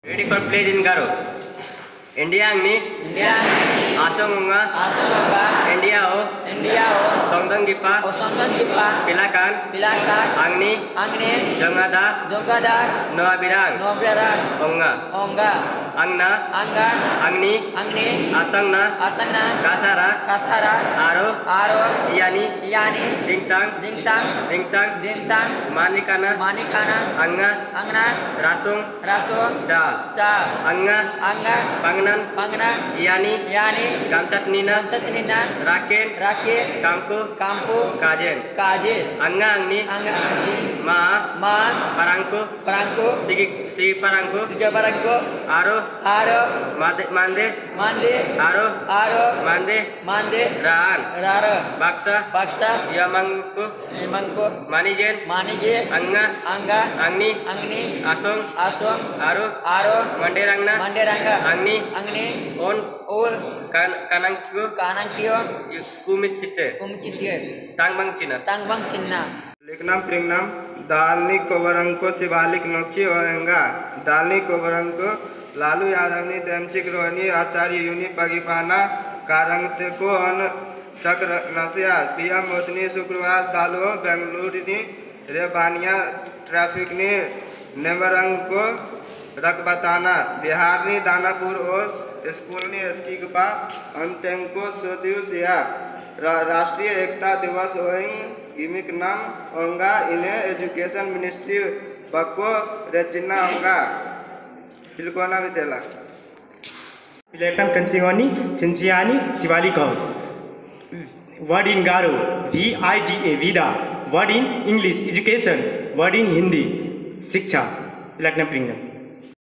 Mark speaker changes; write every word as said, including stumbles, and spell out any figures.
Speaker 1: Ready for plays in Garo. India angni.
Speaker 2: India angni.
Speaker 1: Asomunga.
Speaker 2: Asomunga.
Speaker 1: India o.
Speaker 2: India o.
Speaker 1: Songdang gipa.
Speaker 2: O songdang gipa.
Speaker 1: Pilakan.
Speaker 2: Pilakan.
Speaker 1: Angni.
Speaker 2: Angni.
Speaker 1: Jongada.
Speaker 2: Jongada.
Speaker 1: Noa birang.
Speaker 2: Noa birang.
Speaker 1: Onga.
Speaker 2: Onga.
Speaker 1: Angna.
Speaker 2: Angga.
Speaker 1: Angni.
Speaker 2: Angni.
Speaker 1: Asangna.
Speaker 2: Asangna.
Speaker 1: Kasara.
Speaker 2: Kasara.
Speaker 1: Aro.
Speaker 2: Aro.
Speaker 1: Yani.
Speaker 2: Yani.
Speaker 1: Dingtang.
Speaker 2: Dingtang.
Speaker 1: Dingtang.
Speaker 2: Dingtang.
Speaker 1: Manikana.
Speaker 2: Manikana.
Speaker 1: Angna.
Speaker 2: Angna.
Speaker 1: Rasung.
Speaker 2: Rasung.
Speaker 1: Cha.
Speaker 2: Cha.
Speaker 1: Angga.
Speaker 2: Angga.
Speaker 1: Panganan.
Speaker 2: Panganan.
Speaker 1: Yani.
Speaker 2: Yani.
Speaker 1: Gamcat Nina.
Speaker 2: Gamcat Nina.
Speaker 1: Raken.
Speaker 2: Raken.
Speaker 1: Kampu.
Speaker 2: Kampu.
Speaker 1: Kajen.
Speaker 2: Kajen.
Speaker 1: Angga angni.
Speaker 2: Angga angni.
Speaker 1: Ma.
Speaker 2: Ma.
Speaker 1: Parangku.
Speaker 2: Parangku.
Speaker 1: Sigi sigi parangku.
Speaker 2: Siga parangku.
Speaker 1: Aro.
Speaker 2: Aro.
Speaker 1: Mande mande.
Speaker 2: Mande.
Speaker 1: Aro.
Speaker 2: Aro.
Speaker 1: Mande.
Speaker 2: Mande.
Speaker 1: Raan.
Speaker 2: Rara.
Speaker 1: Baksa.
Speaker 2: Baksa.
Speaker 1: Yamangku.
Speaker 2: Imangku.
Speaker 1: Manijen.
Speaker 2: Manije.
Speaker 1: Angga.
Speaker 2: Angga.
Speaker 1: Angni.
Speaker 2: Angni.
Speaker 1: Asong.
Speaker 2: Aswang.
Speaker 1: Aro.
Speaker 2: Aro.
Speaker 1: Manderangna.
Speaker 2: Manderangga.
Speaker 1: Angni.
Speaker 2: Angni.
Speaker 1: On.
Speaker 2: Ul.
Speaker 1: Kan kanangku.
Speaker 2: Kanangkio.
Speaker 1: Kumit citte.
Speaker 2: Kumcitye.
Speaker 1: Tangbang Cina.
Speaker 2: Tangbang Cina.
Speaker 3: लिखनाम प्रिंगनाम दालनी कोवरंको शिवालिक नोक्षी ओरंगा दालनी कोवरंको लालू यादवनी देमचिक रोहनी आचार्य यूनि पगिपाना कारंगते को अन चक्र नसिया पीएम मोदनी शुक्रवार दालो बेंगलुरुनी रेबानिया ट्रैफिक ने नेमरंग को रकबताना बिहारनी दानापुर ओस स्कूलनी एस्कीगपा अंतेंको सोदियुसिया राष्ट्रीय एकता दिवस होइंग इमिक नाम ओंगा इन्हें एजुकेशन मिनिस्ट्री बक्को रेचिना ओंगा हिलकोना वितेला
Speaker 4: Pilakan Kantingoni Chinchiani Shivalik House. Word in Garo V I D A Vida. Word in English Education. Word in Hindi Shiksha. Pilakan Pringan.